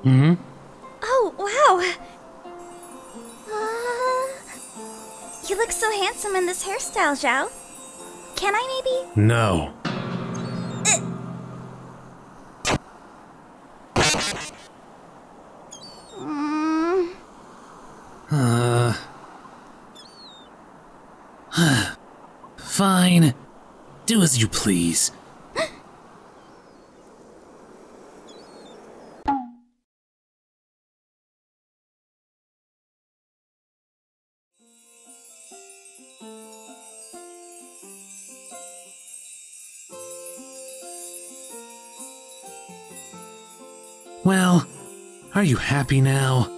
Hmm? Oh, wow! You look so handsome in this hairstyle, Zhao. Can I maybe? No. Mm. Fine. Do as you please. Well, are you happy now?